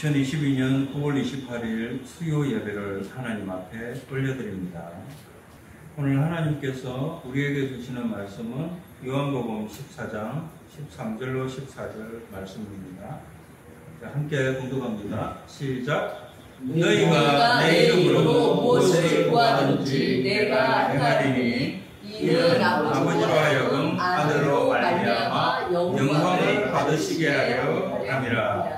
2022년 9월 28일 수요 예배를 하나님 앞에 올려드립니다. 오늘 하나님께서 우리에게 주시는 말씀은 요한복음 14장 13절로 14절 말씀입니다. 함께 공독합니다. 시작. 너희가 내 이름으로 무엇을 구하든지 내가 행하리니 이는 아버지로 하여금 아들로 말미암아 영광을 받으시게 하려 함이라.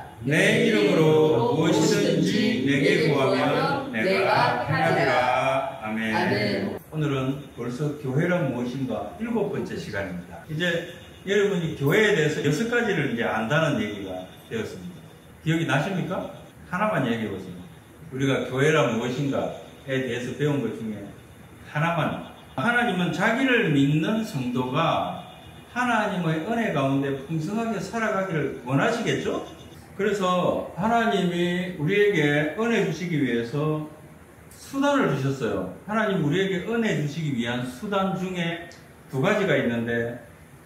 내 이름으로 무엇이든지 내게 구하면 내가 행하리라. 아멘. 오늘은 벌써 교회란 무엇인가 7번째 시간입니다. 이제 여러분이 교회에 대해서 6가지를 이제 안다는 얘기가 되었습니다. 기억이 나십니까? 하나만 얘기해 보세요. 우리가 교회란 무엇인가에 대해서 배운 것 중에 하나만. 하나님은 자기를 믿는 성도가 하나님의 은혜 가운데 풍성하게 살아가기를 원하시겠죠? 그래서 하나님이 우리에게 은혜 주시기 위해서 수단을 주셨어요. 하나님 우리에게 은혜 주시기 위한 수단 중에 2가지가 있는데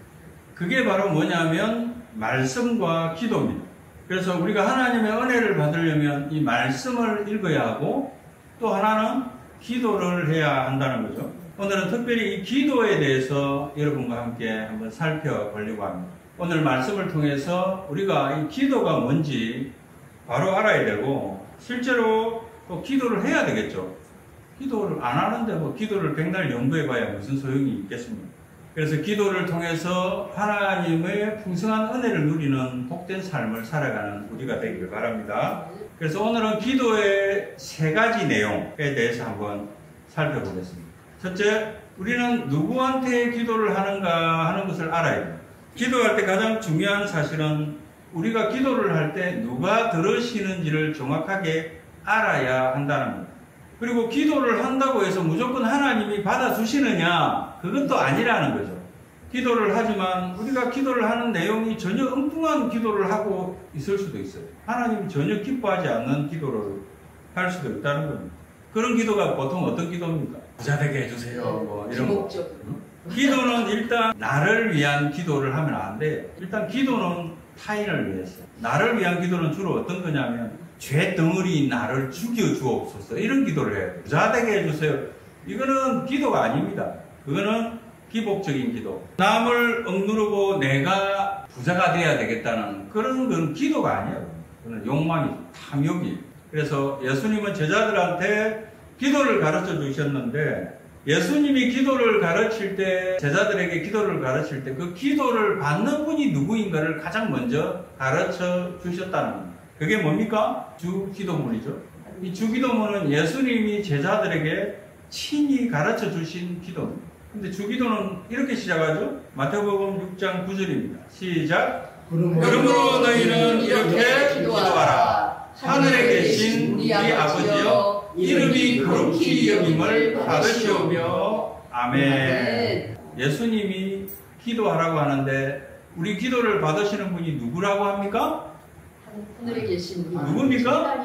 그게 바로 뭐냐면 말씀과 기도입니다. 그래서 우리가 하나님의 은혜를 받으려면 이 말씀을 읽어야 하고 또 하나는 기도를 해야 한다는 거죠. 오늘은 특별히 이 기도에 대해서 여러분과 함께 한번 살펴보려고 합니다. 오늘 말씀을 통해서 우리가 이 기도가 뭔지 바로 알아야 되고 실제로 또 기도를 해야 되겠죠. 기도를 안 하는데 뭐 기도를 백날 연구해 봐야 무슨 소용이 있겠습니까? 그래서 기도를 통해서 하나님의 풍성한 은혜를 누리는 복된 삶을 살아가는 우리가 되기를 바랍니다. 그래서 오늘은 기도의 3가지 내용에 대해서 한번 살펴보겠습니다. 첫째, 우리는 누구한테 기도를 하는가 하는 것을 알아야 됩니다. 기도할 때 가장 중요한 사실은 우리가 기도를 할 때 누가 들으시는지를 정확하게 알아야 한다는 겁니다. 그리고 기도를 한다고 해서 무조건 하나님이 받아주시느냐? 그것도 아니라는 거죠. 기도를 하지만 우리가 기도를 하는 내용이 전혀 엉뚱한 기도를 하고 있을 수도 있어요. 하나님이 전혀 기뻐하지 않는 기도를 할 수도 있다는 겁니다. 그런 기도가 보통 어떤 기도입니까? 부자 되게 해주세요. 뭐 이런 거. 기도는 일단 나를 위한 기도를 하면 안 돼. 일단 기도는 타인을 위해서. 나를 위한 기도는 주로 어떤 거냐면 죄 덩어리 나를 죽여 주옵소서 이런 기도를 해야 돼. 부자 되게 해주세요. 이거는 기도가 아닙니다. 그거는 기복적인 기도. 남을 억누르고 내가 부자가 돼야 되겠다는 그런 건 기도가 아니에요. 그건 욕망이 탐욕이. 그래서 예수님은 제자들한테 기도를 가르쳐 주셨는데 예수님이 기도를 가르칠 때 제자들에게 기도를 가르칠 때 그 기도를 받는 분이 누구인가를 가장 먼저 가르쳐 주셨다는 겁니다. 그게 뭡니까? 주기도문이죠. 이 주기도문은 예수님이 제자들에게 친히 가르쳐 주신 기도입니다. 근데 주기도는 이렇게 시작하죠. 마태복음 6장 9절입니다. 시작. 그러므로 너희는 이렇게 기도하라. 하늘에 계신 우리 아버지여 이름이 거룩히 여김을 받으시오며 아멘. 예수님이 기도하라고 하는데 우리 기도를 받으시는 분이 누구라고 합니까? 하늘에 계신 우리 누굽니까?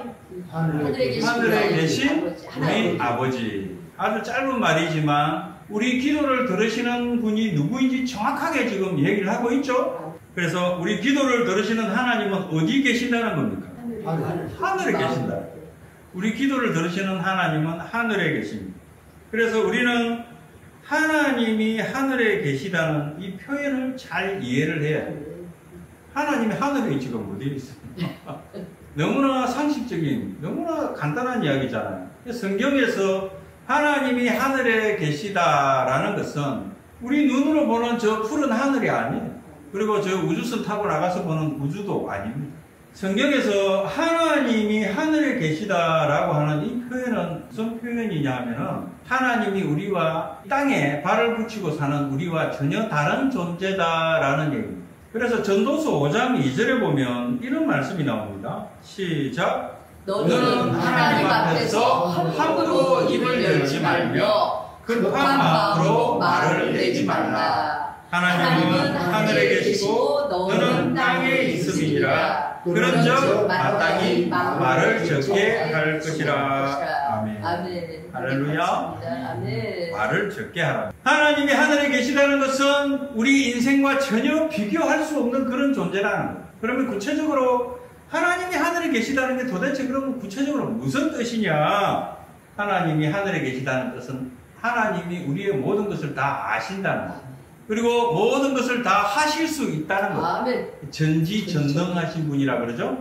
하늘에 계신 우리 아버지. 아버지. 아주 짧은 말이지만 우리 기도를 들으시는 분이 누구인지 정확하게 지금 얘기를 하고 있죠. 그래서 우리 기도를 들으시는 하나님은 어디 계신다는 겁니까? 하늘에 계신다. 우리 기도를 들으시는 하나님은 하늘에 계십니다. 그래서 우리는 하나님이 하늘에 계시다는 이 표현을 잘 이해를 해야 돼요. 하나님이 하늘에 지금 어디 있습니까? 너무나 상식적인, 너무나 간단한 이야기잖아요. 성경에서 하나님이 하늘에 계시다라는 것은 우리 눈으로 보는 저 푸른 하늘이 아니에요. 그리고 저 우주선 타고 나가서 보는 우주도 아닙니다. 성경에서 하나님이 하늘에 계시다라고 하는 이 표현은 무슨 표현이냐 하면은 하나님이 우리와 땅에 발을 붙이고 사는 우리와 전혀 다른 존재다라는 얘기입니다. 그래서 전도서 5장 2절에 보면 이런 말씀이 나옵니다. 시작. 너는 하나님 앞에서 함부로 입을 열지 말며 급한 마음으로 말을 내지 말라. 하나님은 하늘에 계시고 너는 땅에 있음이니라. 그런즉 마땅히 말을 적게 할 것이라. 아멘. 할렐루야. 말을 적게 하라. 하나님이 하늘에 계시다는 것은 우리 인생과 전혀 비교할 수 없는 그런 존재라는 거예요. 그러면 구체적으로 하나님이 하늘에 계시다는 게 도대체 그러면 구체적으로 무슨 뜻이냐? 하나님이 하늘에 계시다는 뜻은 하나님이 우리의 모든 것을 다 아신다는 것. 그리고 모든 것을 다 하실 수 있다는 것. 아멘. 전지전능하신 분이라 그러죠?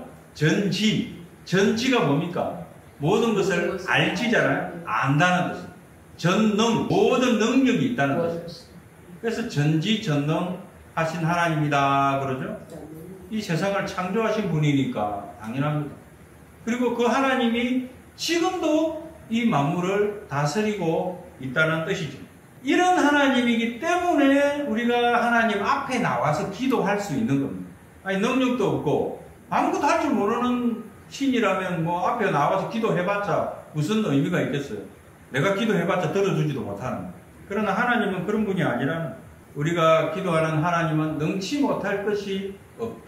전지가 뭡니까? 모든 것을 알지잖아요. 안다는 뜻이에요. 전능, 모든 능력이 있다는 뜻이에요. 그래서 전지전능하신 하나님이다 그러죠? 이 세상을 창조하신 분이니까 당연합니다. 그리고 그 하나님이 지금도 이 만물을 다스리고 있다는 뜻이죠. 이런 하나님이기 때문에 우리가 하나님 앞에 나와서 기도할 수 있는 겁니다. 아니, 능력도 없고 아무것도 할 줄 모르는 신이라면 뭐 앞에 나와서 기도해봤자 무슨 의미가 있겠어요? 내가 기도해봤자 들어주지도 못하는 거예요. 그러나 하나님은 그런 분이 아니라는, 우리가 기도하는 하나님은 능치 못할 것이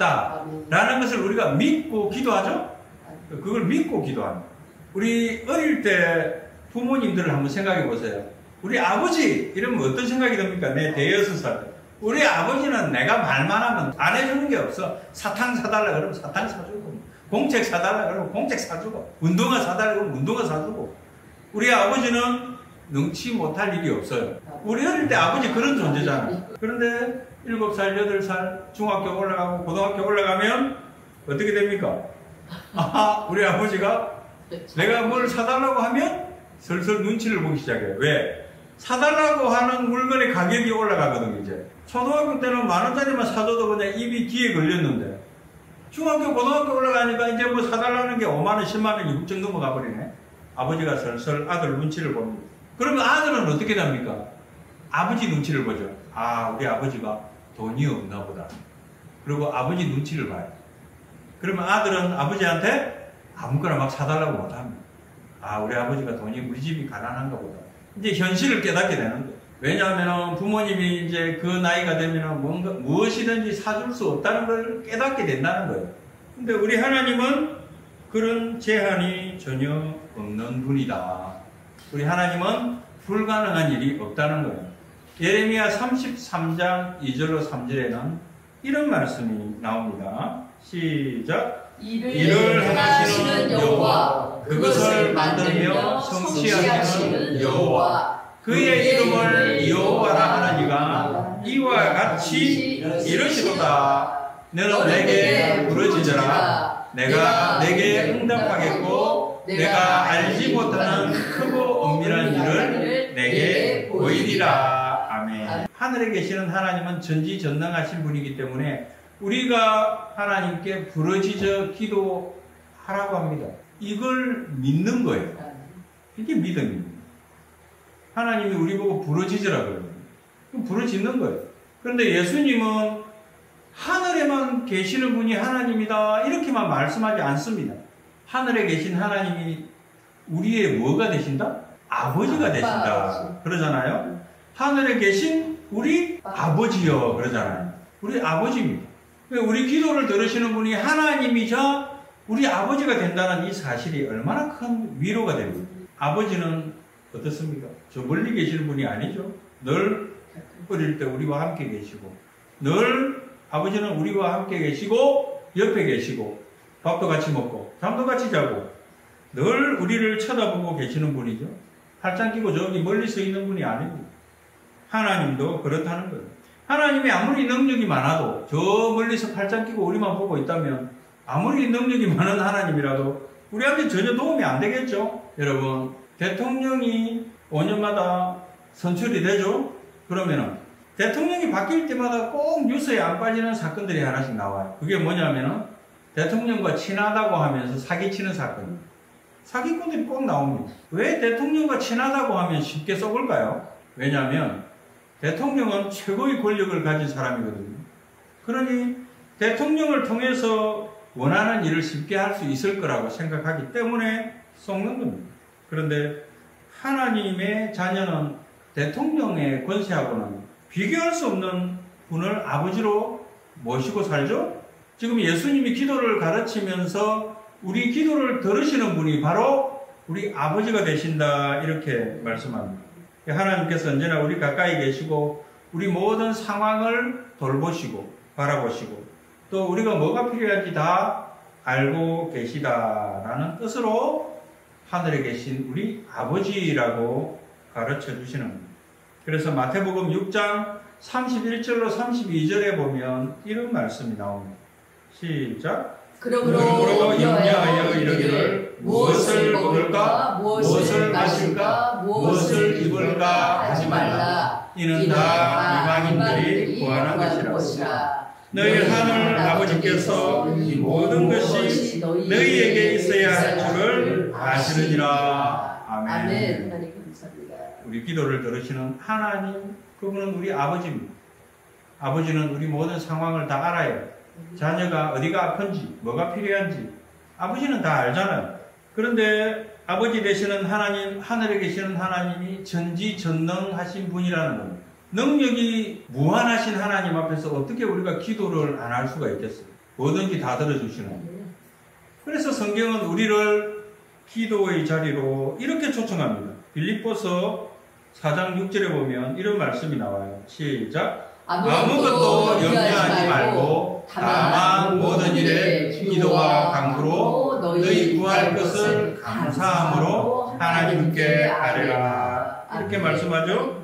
없다라는 것을 우리가 믿고 기도하죠? 그걸 믿고 기도합니다. 우리 어릴 때 부모님들을 한번 생각해 보세요. 우리 아버지 이러면 어떤 생각이 듭니까? 내 대여섯 살 때. 우리 아버지는 내가 말만 하면 안 해주는 게 없어. 사탕 사달라 그러면 사탕 사주고, 공책 사달라 그러면 공책 사주고, 운동화 사달라 그러면 운동화 사주고. 우리 아버지는 능치 못할 일이 없어요. 우리 어릴 때 아버지 그런 존재잖아요. 그런데 7살, 8살 중학교 올라가고 고등학교 올라가면 어떻게 됩니까? 아하, 우리 아버지가 내가 뭘 사달라고 하면 슬슬 눈치를 보기 시작해요. 왜? 사달라고 하는 물건의 가격이 올라가거든요. 이제 초등학교 때는 10,000원짜리만 사줘도 그냥 입이 귀에 걸렸는데, 중학교 고등학교 올라가니까 이제 뭐 사달라는 게 5만원 10만원이 훌쩍 넘어가 버리네. 아버지가 슬슬 아들 눈치를 봅니다. 그러면 아들은 어떻게 됩니까? 아버지 눈치를 보죠. 아, 우리 아버지가 돈이 없나 보다. 그리고 아버지 눈치를 봐요. 그러면 아들은 아버지한테 아무거나 막 사달라고 못합니다. 아, 우리 아버지가 돈이, 우리 집이 가난한가 보다. 이제 현실을 깨닫게 되는 거예요. 왜냐하면 부모님이 이제 그 나이가 되면 뭔가 무엇이든지 사줄 수 없다는 걸 깨닫게 된다는 거예요. 근데 우리 하나님은 그런 제한이 전혀 없는 분이다. 우리 하나님은 불가능한 일이 없다는 거예요. 예레미야 33장 2절로 3절에는 이런 말씀이 나옵니다. 시작. 일을 하시는 여호와, 그것을 만들며 성취하시는 여호와, 그의 이름을 여호와라 하나니가 이와 같이 이르시도다. 너는 내게 부르짖으라. 내가 내게 응답하겠고 내가 알지 못하는 크고 엄밀한 일을 내게 보이리라. 아멘. 하늘에 계시는 하나님은 전지전능하신 분이기 때문에 우리가 하나님께 부르짖어 기도하라고 합니다. 이걸 믿는 거예요. 이게 믿음입니다. 하나님이 우리 보고 부르짖으라 그래요. 부르짖는 거예요. 그런데 예수님은 하늘에만 계시는 분이 하나님이다 이렇게만 말씀하지 않습니다. 하늘에 계신 하나님이 우리의 뭐가 되신다? 아버지가 되신다 그러잖아요. 하늘에 계신 우리 아버지요 그러잖아요. 우리 아버지입니다. 우리 기도를 들으시는 분이 하나님이자 우리 아버지가 된다는 이 사실이 얼마나 큰 위로가 됩니다. 아버지는 어떻습니까? 저 멀리 계시는 분이 아니죠. 늘 어릴 때 우리와 함께 계시고, 늘 아버지는 우리와 함께 계시고 옆에 계시고 밥도 같이 먹고 잠도 같이 자고 늘 우리를 쳐다보고 계시는 분이죠. 팔짱 끼고 저기 멀리 서 있는 분이 아닙니다. 하나님도 그렇다는 거예요. 하나님이 아무리 능력이 많아도 저 멀리서 팔짱 끼고 우리만 보고 있다면 아무리 능력이 많은 하나님이라도 우리한테 전혀 도움이 안 되겠죠. 여러분, 대통령이 5년마다 선출이 되죠. 그러면은 대통령이 바뀔 때마다 꼭 뉴스에 안 빠지는 사건들이 하나씩 나와요. 그게 뭐냐면은 대통령과 친하다고 하면서 사기치는 사건입니다. 사기꾼들이 꼭 나옵니다. 왜 대통령과 친하다고 하면 쉽게 썩을까요? 왜냐하면 대통령은 최고의 권력을 가진 사람이거든요. 그러니 대통령을 통해서 원하는 일을 쉽게 할 수 있을 거라고 생각하기 때문에 썩는 겁니다. 그런데 하나님의 자녀는 대통령의 권세하고는 비교할 수 없는 분을 아버지로 모시고 살죠. 지금 예수님이 기도를 가르치면서 우리 기도를 들으시는 분이 바로 우리 아버지가 되신다 이렇게 말씀합니다. 하나님께서 언제나 우리 가까이 계시고 우리 모든 상황을 돌보시고 바라보시고 또 우리가 뭐가 필요한지 다 알고 계시다라는 뜻으로 하늘에 계신 우리 아버지라고 가르쳐 주시는 겁니다. 그래서 마태복음 6장 31절로 32절에 보면 이런 말씀이 나옵니다. 시작. 그러므로 염려하여 이르기를 무엇을 먹을까, 무엇을 마실까, 무엇을 입을까 하지 말라. 이는 다 이방인들이 구하는 것이라. 너희 하늘 아버지께서 이 모든 것이 너희에게 있어야 할 줄을 아시느니라. 아멘. 하나님 감사합니다. 우리 기도를 들으시는 하나님, 그분은 우리 아버지입니다. 아버지는 우리 모든 상황을 다 알아요. 자녀가 어디가 아픈지, 뭐가 필요한지 아버지는 다 알잖아요. 그런데 아버지 되시는 하나님, 하늘에 계시는 하나님이 전지전능하신 분이라는 겁니다. 능력이 무한하신 하나님 앞에서 어떻게 우리가 기도를 안 할 수가 있겠어요? 뭐든지 다 들어주시는 거예요. 그래서 성경은 우리를 기도의 자리로 이렇게 초청합니다. 빌립보서 4장 6절에 보면 이런 말씀이 나와요. 시작. 아무것도 염려하지 말고 다만 모든 일에 기도와 간구로 너희 구할 것을 감사함으로 하나님께 아뢰라. 이렇게 말씀하죠.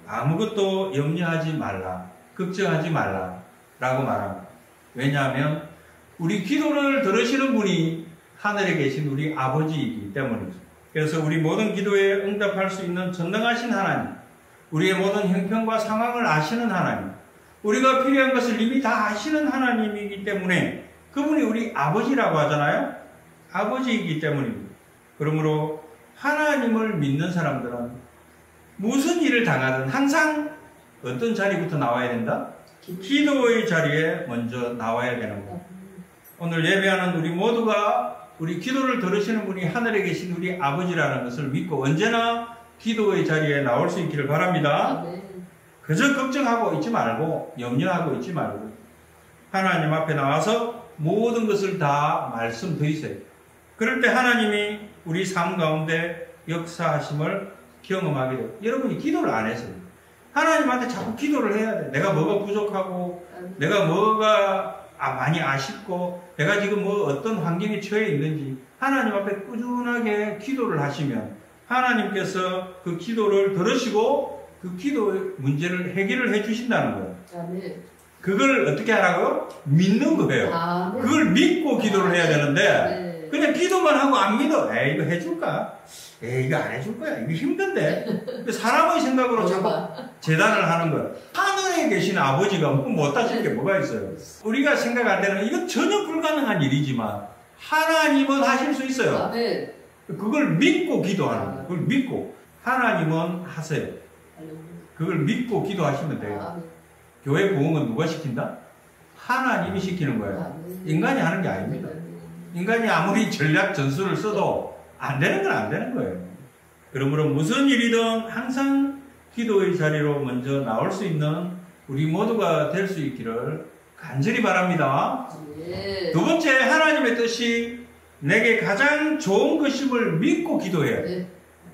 아무것도 염려하지 말라, 걱정하지 말라 라고 말합니다. 왜냐하면 우리 기도를 들으시는 분이 하늘에 계신 우리 아버지이기 때문이죠. 그래서 우리 모든 기도에 응답할 수 있는 전능하신 하나님, 우리의 모든 형편과 상황을 아시는 하나님, 우리가 필요한 것을 이미 다 아시는 하나님이기 때문에 그분이 우리 아버지라고 하잖아요. 아버지이기 때문입니다. 그러므로 하나님을 믿는 사람들은 무슨 일을 당하든 항상 어떤 자리부터 나와야 된다? 기도의 자리에 먼저 나와야 되는 거예요. 오늘 예배하는 우리 모두가 우리 기도를 들으시는 분이 하늘에 계신 우리 아버지라는 것을 믿고 언제나 기도의 자리에 나올 수 있기를 바랍니다. 그저 걱정하고 있지 말고 염려하고 있지 말고 하나님 앞에 나와서 모든 것을 다 말씀드리세요. 그럴 때 하나님이 우리 삶 가운데 역사하심을 경험하게 돼요. 여러분이 기도를 안 해서요. 하나님한테 자꾸 기도를 해야 돼. 내가 뭐가 부족하고 내가 뭐가 많이 아쉽고 내가 지금 뭐 어떤 환경에 처해 있는지 하나님 앞에 꾸준하게 기도를 하시면 하나님께서 그 기도를 들으시고 그 기도의 문제를 해결을 해 주신다는 거예요. 그걸 어떻게 하라고요? 믿는 거예요. 그걸 믿고 기도를 해야 되는데 그냥 기도만 하고 안 믿어. 에이 이거 해줄까? 에이 이거 안 해줄 거야. 이거 힘든데. 사람의 생각으로 자꾸 재단을 하는 거예요. 하늘에 계신 아버지가 못하실 게 뭐가 있어요? 우리가 생각 안 되는 이건 전혀 불가능한 일이지만 하나님은 하실 수 있어요. 그걸 믿고 기도하는 거예요. 그걸 믿고 하나님은 하세요. 그걸 믿고 기도하시면 돼요. 교회 부흥은 누가 시킨다? 하나님이 시키는 거예요. 인간이 하는 게 아닙니다. 인간이 아무리 전략 전술을 써도 안 되는 건 안 되는 거예요. 그러므로 무슨 일이든 항상 기도의 자리로 먼저 나올 수 있는 우리 모두가 될 수 있기를 간절히 바랍니다. 두 번째, 하나님의 뜻이 내게 가장 좋은 것임을 믿고 기도해요.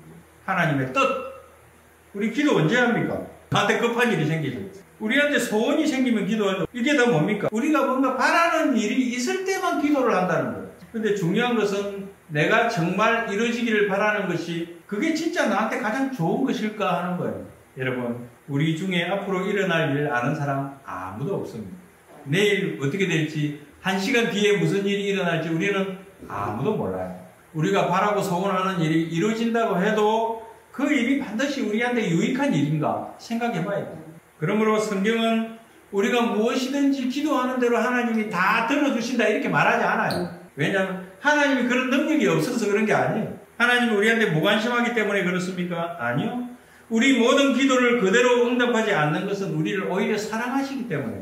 하나님의 뜻. 우리 기도 언제 합니까? 나한테 급한 일이 생기죠. 우리한테 소원이 생기면 기도하죠. 이게 다 뭡니까? 우리가 뭔가 바라는 일이 있을 때만 기도를 한다는 거예요. 근데 중요한 것은 내가 정말 이루어지기를 바라는 것이 그게 진짜 나한테 가장 좋은 것일까 하는 거예요. 여러분, 우리 중에 앞으로 일어날 일 아는 사람 아무도 없습니다. 내일 어떻게 될지, 1시간 뒤에 무슨 일이 일어날지 우리는 아무도 몰라요. 우리가 바라고 소원하는 일이 이루어진다고 해도 그 일이 반드시 우리한테 유익한 일인가 생각해 봐야 돼요. 그러므로 성경은 우리가 무엇이든지 기도하는 대로 하나님이 다 들어주신다 이렇게 말하지 않아요. 왜냐하면 하나님이 그런 능력이 없어서 그런 게 아니에요. 하나님이 우리한테 무관심하기 때문에 그렇습니까? 아니요. 우리 모든 기도를 그대로 응답하지 않는 것은 우리를 오히려 사랑하시기 때문에,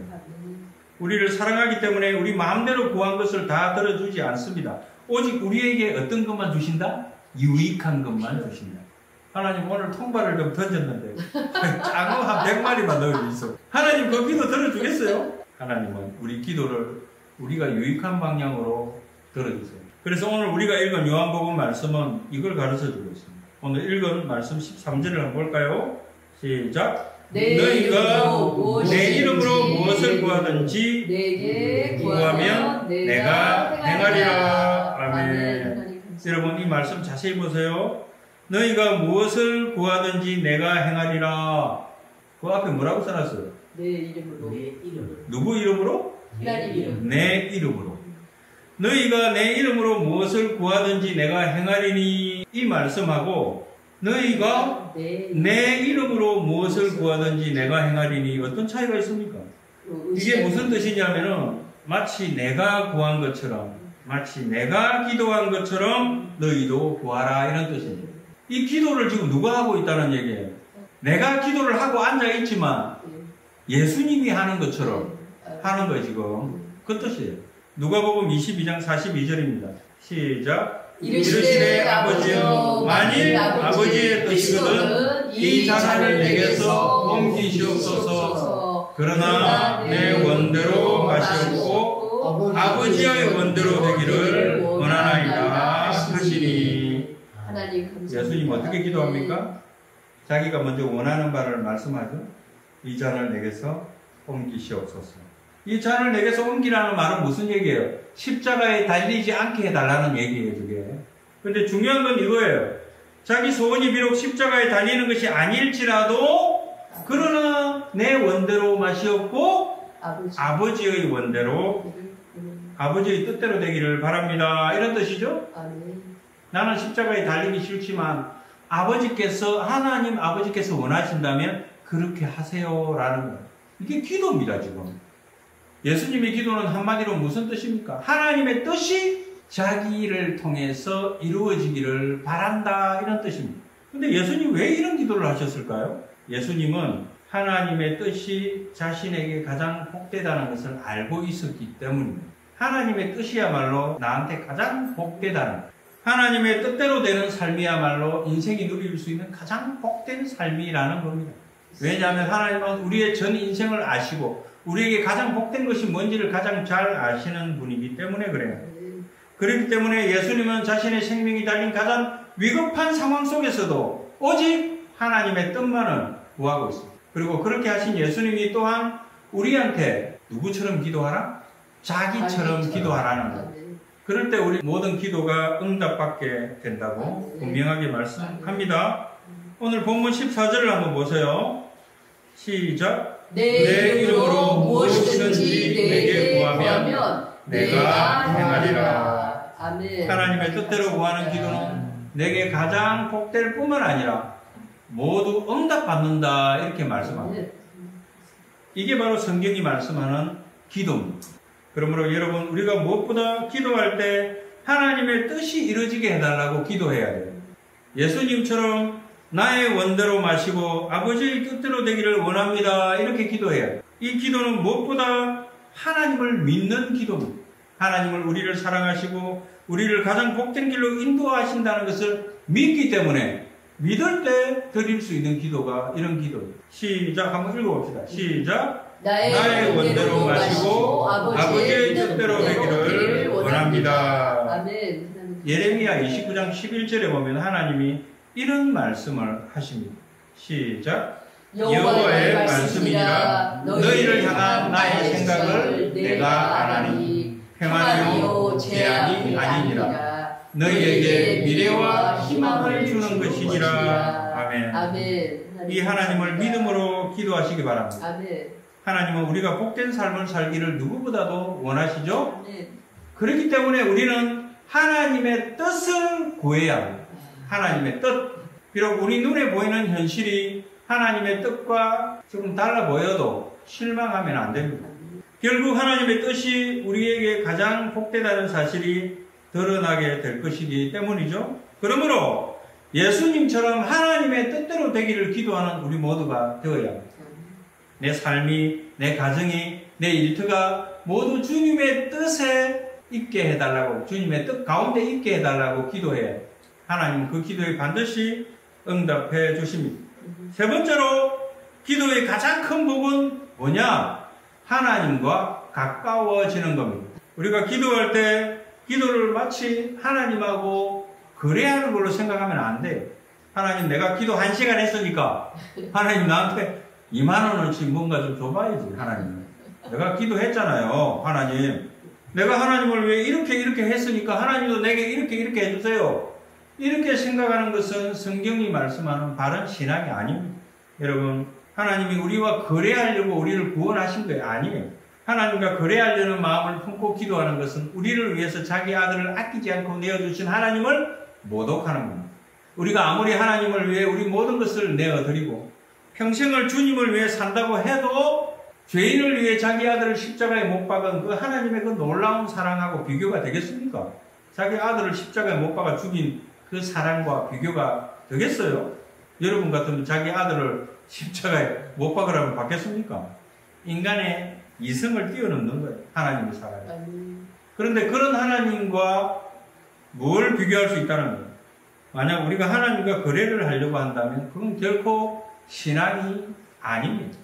우리를 사랑하기 때문에 우리 마음대로 구한 것을 다 들어주지 않습니다. 오직 우리에게 어떤 것만 주신다? 유익한 것만 주신다. 하나님 오늘 통발을 좀 던졌는데 작은 한 100마리만 넣어 있어. 하나님 그 기도 들어주겠어요? 하나님은 우리 기도를 우리가 유익한 방향으로 들어주세요. 그래서 오늘 우리가 읽은 요한복음 말씀은 이걸 가르쳐주고 있습니다. 오늘 읽은 말씀 13절을 한번 볼까요? 시작. 너희가 내 이름으로 무엇을 구하든지 내게 구하면 내가 행하리라. 아멘. 하나님 감사합니다. 여러분 이 말씀 자세히 보세요. 너희가 무엇을 구하든지 내가 행하리라. 그 앞에 뭐라고 써놨어요? 내 이름으로. 누구 이름으로? 하나님 이름. 내 이름으로. 너희가 내 이름으로 무엇을 구하든지 내가 행하리니, 이 말씀하고 너희가 내 이름으로 무엇을 구하든지 내가 행하리니 어떤 차이가 있습니까? 이게 무슨 뜻이냐면은 마치 내가 구한 것처럼, 마치 내가 기도한 것처럼 너희도 구하라, 이런 뜻입니다. 이 기도를 지금 누가 하고 있다는 얘기예요? 내가 기도를 하고 앉아 있지만 예수님이 하는 것처럼 하는 거예요, 지금. 그 뜻이에요. 누가복음 22장 42절입니다. 시작. 이르시되 아버지여, 만일 아버지의 뜻이거든 이 잔을 내게서 옮기시옵소서. 그러나 내 원대로 마시옵고 아버지의 원대로 되기를 원하나이다 하시니. 하나님 감사합니다. 예수님 어떻게 기도합니까? 자기가 먼저 원하는 바를 말씀하죠. 이 잔을 내게서 옮기시옵소서. 이 잔을 내게서 옮기라는 말은 무슨 얘기예요? 십자가에 달리지 않게 해달라는 얘기예요, 그게. 근데 중요한 건 이거예요. 자기 소원이 비록 십자가에 달리는 것이 아닐지라도, 그러나 내 원대로 마시옵고 아버지의 원대로, 아버지의 뜻대로 되기를 바랍니다. 이런 뜻이죠? 나는 십자가에 달리기 싫지만 아버지께서, 하나님 아버지께서 원하신다면 그렇게 하세요라는 거예요. 이게 기도입니다, 지금. 예수님의 기도는 한마디로 무슨 뜻입니까? 하나님의 뜻이 자기를 통해서 이루어지기를 바란다, 이런 뜻입니다. 근데 예수님 왜 이런 기도를 하셨을까요? 예수님은 하나님의 뜻이 자신에게 가장 복되다는 것을 알고 있었기 때문입니다. 하나님의 뜻이야말로 나한테 가장 복되다는, 하나님의 뜻대로 되는 삶이야말로 인생이 누릴 수 있는 가장 복된 삶이라는 겁니다. 왜냐하면 하나님은 우리의 전 인생을 아시고 우리에게 가장 복된 것이 뭔지를 가장 잘 아시는 분이기 때문에 그래요. 그렇기 때문에 예수님은 자신의 생명이 달린 가장 위급한 상황 속에서도 오직 하나님의 뜻만을 구하고 있습니다. 그리고 그렇게 하신 예수님이 또한 우리한테 누구처럼 기도하라? 자기처럼 기도하라는 거예요. 그럴 때 우리 모든 기도가 응답받게 된다고 분명하게 말씀합니다. 오늘 본문 14절을 한번 보세요. 시작. 내 이름으로 무엇이든지 내게 구하면 내가 행하리라. 아멘. 하나님의 뜻대로 구하는 기도는 내게 가장 복될 뿐만 아니라 모두 응답받는다, 이렇게 말씀합니다. 이게 바로 성경이 말씀하는 기도입니다. 그러므로 여러분, 우리가 무엇보다 기도할 때 하나님의 뜻이 이루어지게 해달라고 기도해야 돼요. 예수님처럼 나의 원대로 마시고 아버지의 뜻대로 되기를 원합니다, 이렇게 기도해야 돼요. 이 기도는 무엇보다 하나님을 믿는 기도입니다. 하나님을 우리를 사랑하시고 우리를 가장 복된 길로 인도하신다는 것을 믿기 때문에 믿을 때 드릴 수 있는 기도가 이런 기도입니다. 시작, 한번 읽어봅시다. 시작. 나의 원대로 마시고 아버지의 뜻대로 되기를 원합니다. 아멘. 예레미야 29장 11절에 보면 하나님이 이런 말씀을 하십니다. 시작. 여호와의 말씀이니라. 너희를 향한 나의 생각을 내가 아나니 평안이요 재앙이 아니니라. 너희에게 미래와 희망을 주는 것이니라. 아멘. 아멘. 이 하나님을 믿음으로 기도하시기 바랍니다. 아멘. 하나님은 우리가 복된 삶을 살기를 누구보다도 원하시죠? 아멘. 그렇기 때문에 우리는 하나님의 뜻을 구해야 합니다. 하나님의 뜻. 비록 우리 눈에 보이는 현실이 하나님의 뜻과 조금 달라 보여도 실망하면 안 됩니다. 결국 하나님의 뜻이 우리에게 가장 복되다는 사실이 드러나게 될 것이기 때문이죠. 그러므로 예수님처럼 하나님의 뜻대로 되기를 기도하는 우리 모두가 되어야 합니다. 내 삶이, 내 가정이, 내 일터가 모두 주님의 뜻에 있게 해달라고, 주님의 뜻 가운데 있게 해달라고 기도해야 해요. 하나님은 그 기도에 반드시 응답해 주십니다. 세 번째로 기도의 가장 큰 복은 뭐냐? 하나님과 가까워지는 겁니다. 우리가 기도할 때 기도를 마치 하나님하고 거래하는 걸로 생각하면 안 돼요. 하나님, 내가 기도 1시간 했으니까 하나님 나한테 2만 원어치 뭔가 좀 줘봐야지. 하나님, 내가 기도했잖아요. 하나님, 내가 하나님을 왜 이렇게 했으니까 하나님도 내게 이렇게 해주세요. 이렇게 생각하는 것은 성경이 말씀하는 바른 신앙이 아닙니다. 여러분, 하나님이 우리와 거래하려고 우리를 구원하신 게 아니에요. 하나님과 거래하려는 마음을 품고 기도하는 것은 우리를 위해서 자기 아들을 아끼지 않고 내어주신 하나님을 모독하는 겁니다. 우리가 아무리 하나님을 위해 우리 모든 것을 내어드리고 평생을 주님을 위해 산다고 해도 죄인을 위해 자기 아들을 십자가에 못 박은 그 하나님의 그 놀라운 사랑하고 비교가 되겠습니까? 자기 아들을 십자가에 못 박아 죽인 그 사랑과 비교가 되겠어요? 여러분 같으면 자기 아들을 십자가에 못 박으라면 받겠습니까? 인간의 이성을 뛰어넘는 거예요. 하나님의 사랑이. 그런데 그런 하나님과 뭘 비교할 수 있다는 거예요? 만약 우리가 하나님과 거래를 하려고 한다면 그건 결코 신앙이 아닙니다.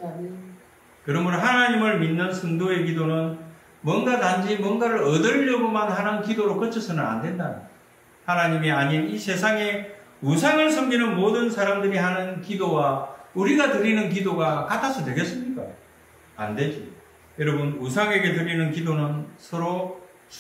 그러므로 하나님을 믿는 성도의 기도는 단지 뭔가를 얻으려고만 하는 기도로 그쳐서는 안 된다. 하나님이 아닌 이 세상에 우상을 섬기는 모든 사람들이 하는 기도와 우리가 드리는 기도가 같아서 되겠습니까? 안 되지. 여러분, 우상에게 드리는 기도는 서로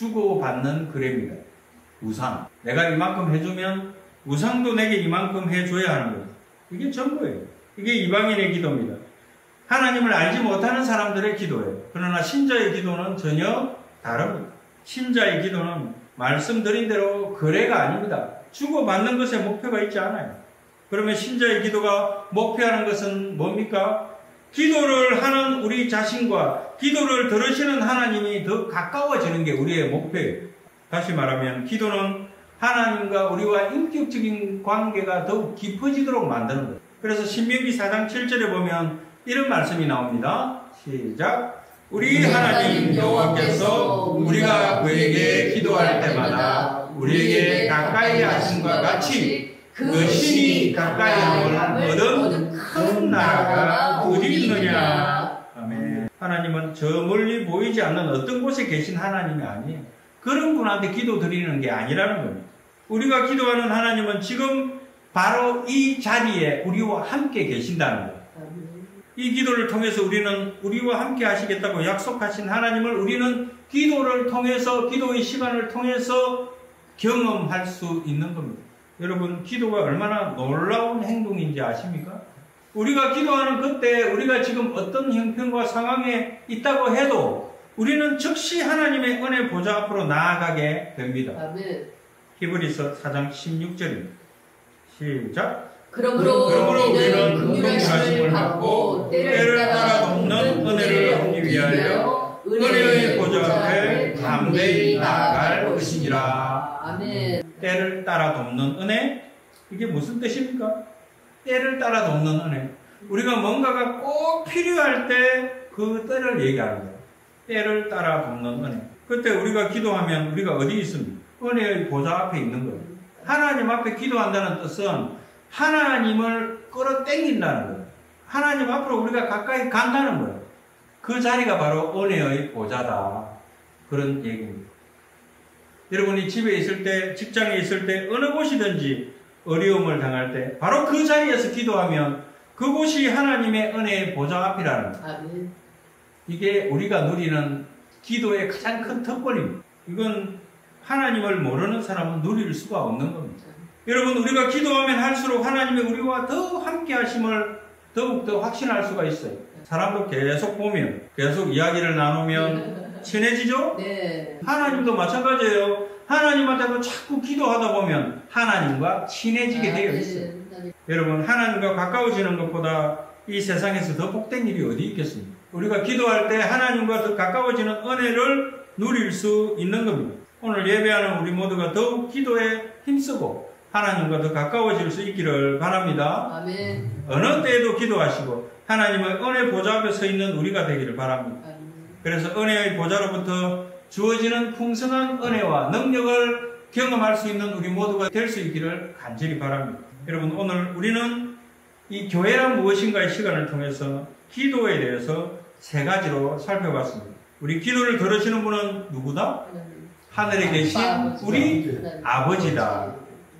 주고받는 거래입니다. 우상. 내가 이만큼 해주면 우상도 내게 이만큼 해줘야 하는 거예요. 이게 전부예요. 이게 이방인의 기도입니다. 하나님을 알지 못하는 사람들의 기도예요. 그러나 신자의 기도는 전혀 다릅니다. 신자의 기도는 말씀드린 대로 거래가 아닙니다. 주고받는 것에 목표가 있지 않아요. 그러면 신자의 기도가 목표하는 것은 뭡니까? 기도를 하는 우리 자신과 기도를 들으시는 하나님이 더 가까워지는 게 우리의 목표예요. 다시 말하면 기도는 하나님과 우리와 인격적인 관계가 더욱 깊어지도록 만드는 거예요. 그래서 신명기 4장 7절에 보면 이런 말씀이 나옵니다. 시작. 우리 하나님 여호와께서 우리가 그에게 기도할 때마다 우리에게 가까이 하심과 같이 그 신이 가까이 함을 얻은 큰 나라가 어디 있느냐. 아멘. 하나님은 저 멀리 보이지 않는 어떤 곳에 계신 하나님이 아니에요. 그런 분한테 기도 드리는 게 아니라는 겁니다. 우리가 기도하는 하나님은 지금 바로 이 자리에 우리와 함께 계신다는 거예요. 이 기도를 통해서 우리는 우리와 함께 하시겠다고 약속하신 하나님을 우리는 기도를 통해서, 기도의 시간을 통해서 경험할 수 있는 겁니다. 여러분, 기도가 얼마나 놀라운 행동인지 아십니까? 우리가 기도하는 그때 우리가 지금 어떤 형편과 상황에 있다고 해도 우리는 즉시 하나님의 은혜 보좌 앞으로 나아가게 됩니다. 아멘. 히브리서 4장 16절입니다. 시작. 그러므로 우리는 긍휼하심을 받고 때를 따라 돕는 은혜를 얻기 위하여 은혜의 보좌 앞에 담대히 나아갈 것이니라. 아멘. 때를 따라 돕는 은혜? 이게 무슨 뜻입니까? 때를 따라 돕는 은혜. 우리가 뭔가가 꼭 필요할 때 그 때를 얘기하는 거예요. 때를 따라 돕는 은혜. 그때 우리가 기도하면 우리가 어디 있습니까? 은혜의 보좌 앞에 있는 거예요. 하나님 앞에 기도한다는 뜻은 하나님을 끌어당긴다는 거예요. 하나님 앞으로 우리가 가까이 간다는 거예요. 그 자리가 바로 은혜의 보좌다. 그런 얘기입니다. 여러분이 집에 있을 때, 직장에 있을 때, 어느 곳이든지 어려움을 당할 때 바로 그 자리에서 기도하면 그곳이 하나님의 은혜의 보좌 앞이라는 거예요. 아멘. 이게 우리가 누리는 기도의 가장 큰 특권입니다. 이건 하나님을 모르는 사람은 누릴 수가 없는 겁니다. 여러분, 우리가 기도하면 할수록 하나님이 우리와 더 함께 하심을 더욱더 확신할 수가 있어요. 사람도 계속 보면, 계속 이야기를 나누면 친해지죠? 네. 하나님도 마찬가지예요. 하나님한테도 자꾸 기도하다 보면 하나님과 친해지게 되어 있어요. 여러분, 하나님과 가까워지는 것보다 이 세상에서 더 복된 일이 어디 있겠습니까? 우리가 기도할 때 하나님과 더 가까워지는 은혜를 누릴 수 있는 겁니다. 오늘 예배하는 우리 모두가 더욱 기도에 힘쓰고 하나님과 더 가까워질 수 있기를 바랍니다. 아멘. 어느 때에도 기도하시고 하나님의 은혜 보좌 앞에 서 있는 우리가 되기를 바랍니다. 아멘. 그래서 은혜의 보좌로부터 주어지는 풍성한 은혜와 능력을 경험할 수 있는 우리 모두가 될 수 있기를 간절히 바랍니다. 여러분, 오늘 우리는 이 교회란 무엇인가의 시간을 통해서 기도에 대해서 세 가지로 살펴봤습니다. 우리 기도를 들으시는 분은 누구다? 하늘에 계신 우리 아버지다.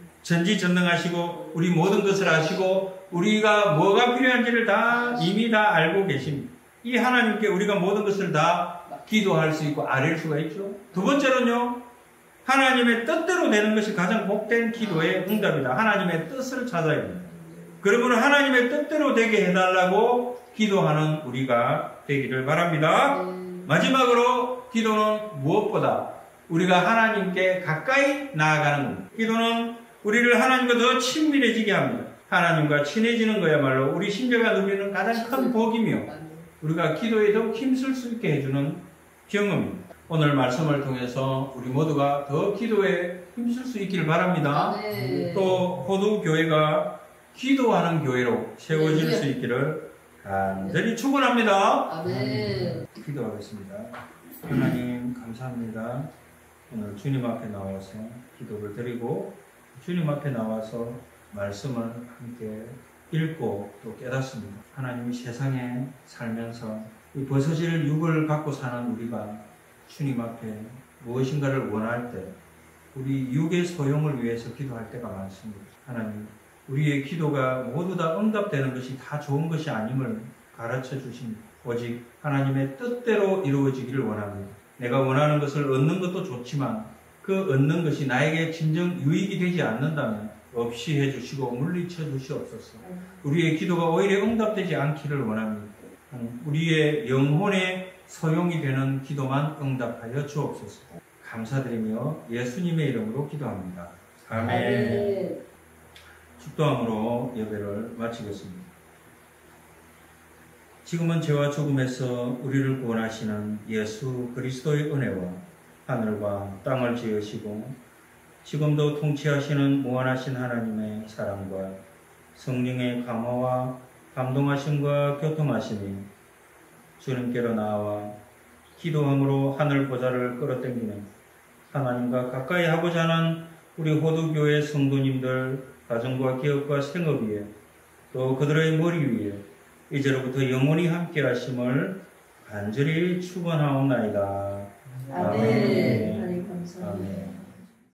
전지전능하시고 우리 모든 것을 아시고 우리가 뭐가 필요한지를 다 이미 다 알고 계십니다. 이 하나님께 우리가 모든 것을 다 기도할 수 있고 아뢰일 수가 있죠. 두 번째로는요, 하나님의 뜻대로 되는 것이 가장 복된 기도의 응답이다. 하나님의 뜻을 찾아야 됩니다. 그러므로 하나님의 뜻대로 되게 해달라고 기도하는 우리가 되기를 바랍니다. 마지막으로 기도는 무엇보다 우리가 하나님께 가까이 나아가는 겁니다. 기도는 우리를 하나님과 더 친밀해지게 합니다. 하나님과 친해지는 거야말로 우리 심령가 누리는 가장 큰 복이며 우리가 기도에 더욱 힘쓸 수 있게 해주는 경험입니다. 오늘 말씀을 통해서 우리 모두가 더 기도에 힘쓸 수 있기를 바랍니다. 또 호두교회가 기도하는 교회로 세워질 수 있기를 간절히 축원합니다. 기도하겠습니다. 하나님 감사합니다. 오늘 주님 앞에 나와서 기도를 드리고 주님 앞에 나와서 말씀을 함께 읽고 또 깨닫습니다. 하나님이 세상에 살면서 이 벗어질 육을 갖고 사는 우리가 주님 앞에 무엇인가를 원할 때 우리 육의 소용을 위해서 기도할 때가 많습니다. 하나님, 우리의 기도가 모두 다 응답되는 것이 다 좋은 것이 아님을 가르쳐 주십니다. 오직 하나님의 뜻대로 이루어지기를 원합니다. 내가 원하는 것을 얻는 것도 좋지만 그 얻는 것이 나에게 진정 유익이 되지 않는다면 없이 해주시고 물리쳐 주시옵소서. 우리의 기도가 오히려 응답되지 않기를 원합니다. 우리의 영혼에 소용이 되는 기도만 응답하여 주옵소서. 감사드리며 예수님의 이름으로 기도합니다. 아멘. 축도함으로 예배를 마치겠습니다. 지금은 죄와 죽음에서 우리를 구원하시는 예수 그리스도의 은혜와 하늘과 땅을 지으시고 지금도 통치하시는 무한하신 하나님의 사랑과 성령의 감화와 감동하심과 교통하심이 주님께로 나와 기도함으로 하늘 보좌를 끌어당기는 하나님과 가까이 하고자 하는 우리 호두교회 성도님들 가정과 기업과 생업 위에 또 그들의 머리 위에 이제로부터 영원히 함께 하심을 간절히 축원하옵나이다. 아멘. 하나님 감사합니다. 아멘.